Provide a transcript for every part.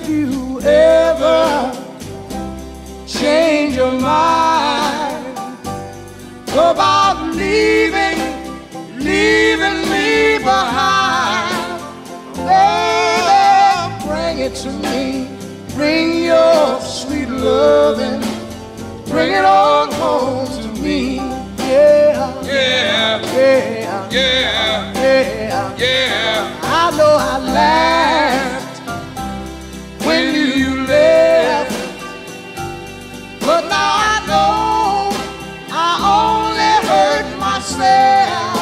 if you ever change your mind about leaving me behind, baby, bring it to me. Bring your sweet loving, bring it on home to me. Yeah, Yeah, yeah, yeah, yeah, yeah. I know I laughed when you left, but now I know I only hurt myself.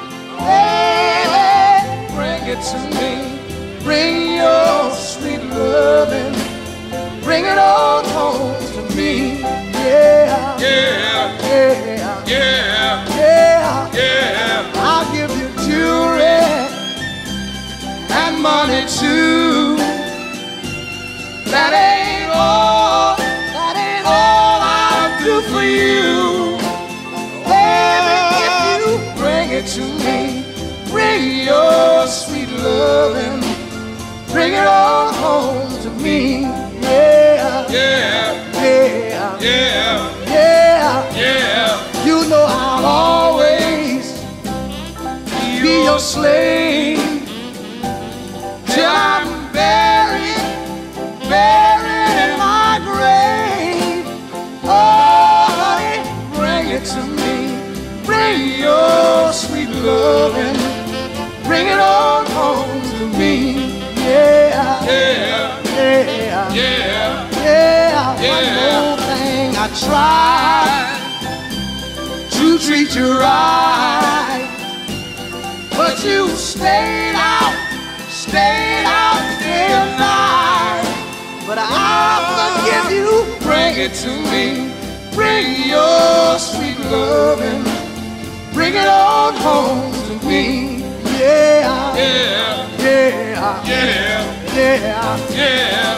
Baby, bring it to me. Bring your sweet loving, bring it on home to me. Yeah, Yeah, yeah, yeah, yeah, yeah. I'll give you jewelry and money too. That ain't all I'll do for you. Baby, if you bring it to me, bring your sweet loving, bring it on home to me. Yeah, Yeah, yeah, yeah, yeah. yeah. You know I'll always be your slave till I'm buried in my grave. Oh, honey, bring it to me. Bring your sweet loving, bring it on home to me. Yeah, Yeah, yeah, yeah, yeah. Yeah. One more thing, I tried to treat you right, but you stayed out day and night. But I'll forgive you. Bring it to me. Bring your sweet loving, bring it on home to me. Yeah, yeah, yeah, yeah, yeah. yeah.